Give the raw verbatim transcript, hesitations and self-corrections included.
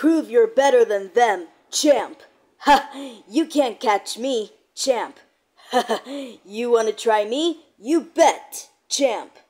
prove you're better than them, champ. Ha! You can't catch me, champ. Ha! You wanna try me? You bet, champ.